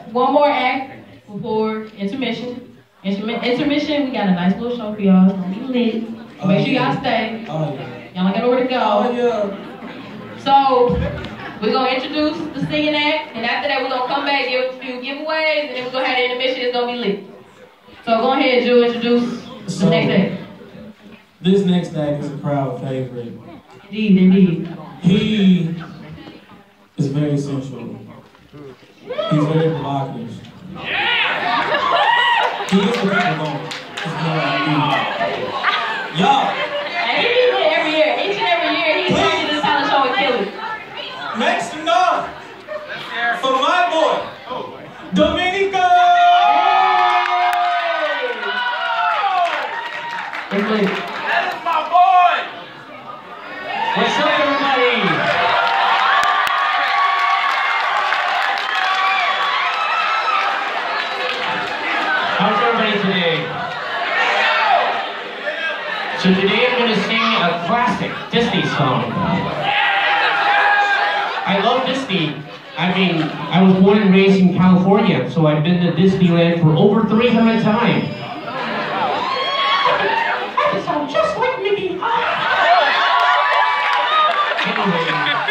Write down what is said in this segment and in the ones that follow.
one more act before intermission. Intermission, we got a nice little show for y'all. It's gonna be lit. Make sure y'all stay. Oh, yeah. Y'all ain't got nowhere to go. Oh, yeah. So, we're gonna introduce the singing act, and after that, we're gonna come back, give a few giveaways, and then we're gonna have the intermission. It's gonna be lit. So, go ahead, Drew, introduce the next act. This next act is a crowd favorite. Indeed, indeed. He is very sensual. He's very provocative. He is the people moment. Y'all. He be lit every year. Each and every year, he comes to this talent show and kill it. Make some noise for my boy, Dominico! Hey. That is my boy! What's up, everybody? How's everybody today? So today I'm going to sing a classic Disney song. I love Disney. I mean, I was born and raised in California, so I've been to Disneyland for over 300 times. I sound just like Mickey. Anyway,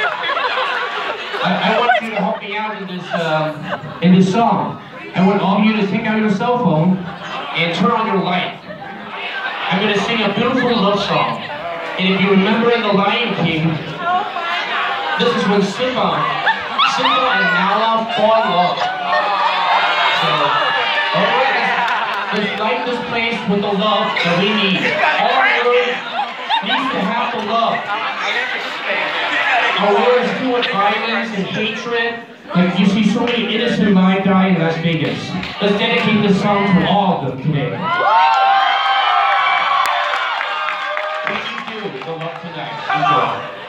I want you to help me out in this song. I want all of you to take out your cell phone and turn on your light. I'm going to sing a beautiful love song. And if you remember in The Lion King, this is when Simba and Nala fall in love. So, let's light this place with the love that we need. All our world needs to have the love. Our world is full of violence and hatred. Like you see so many innocent lives die in Las Vegas. Let's dedicate this song to all of them today. What do you do with the love tonight? Enjoy.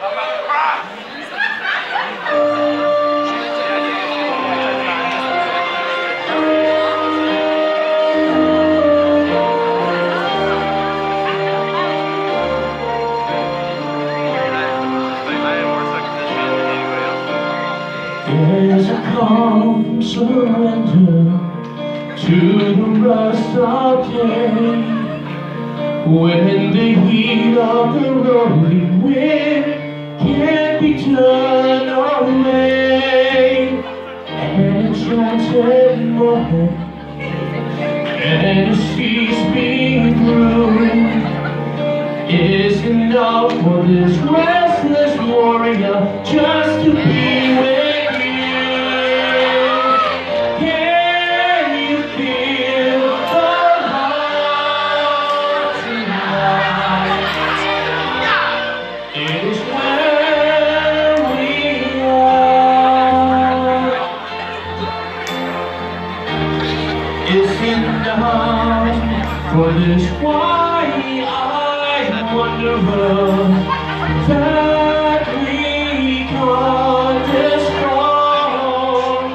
There's a calm surrender to the rust of day, when the heat of the rolling wind can't be turned away. An enchanted moment, and it sees me through, is enough for this restless warrior just to be with. For this why I wonder that we got this strong.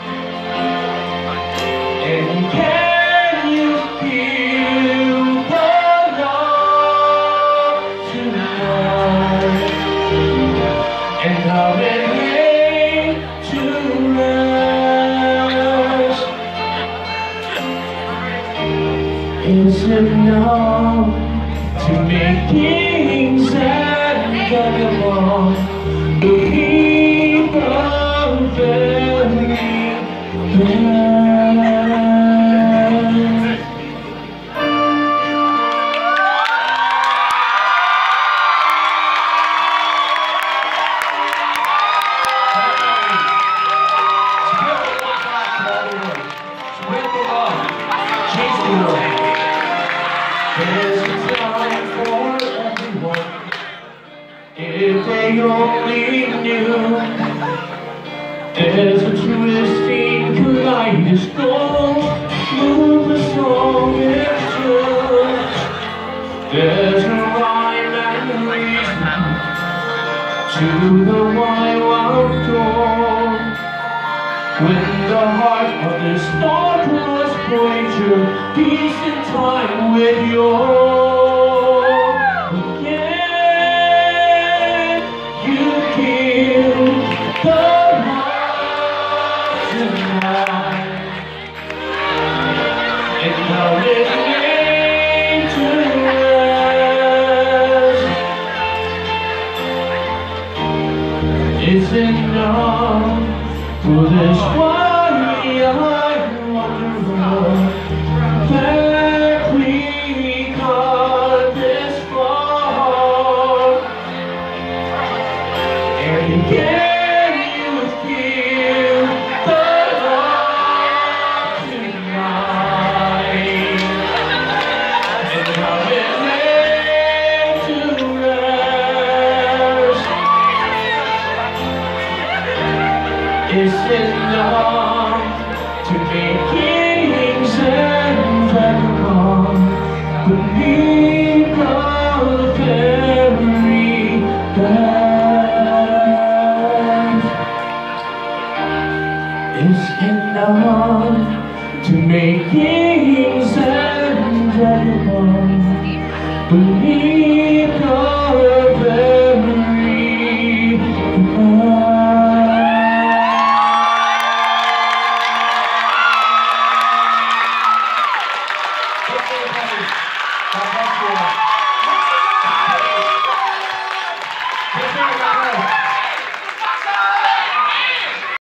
And can you feel the love tonight? And how it made to rest. Is enough to make kings and vagabonds believe the very best. Spread the love, change the world. There's a time for everyone, if they only knew. There's a twisting kaleidoscope, move the song into. There's a rhyme and reason to the wild dawn. When the heart of the star-crossed pointer peace in time with your again, you kill the heart tonight. why I wonder that we got this far. And can you feel the love tonight? And how it made to rest. It's enough to make kings and vagabonds believe all the fairy life. It's enough to make kings and vagabonds believe all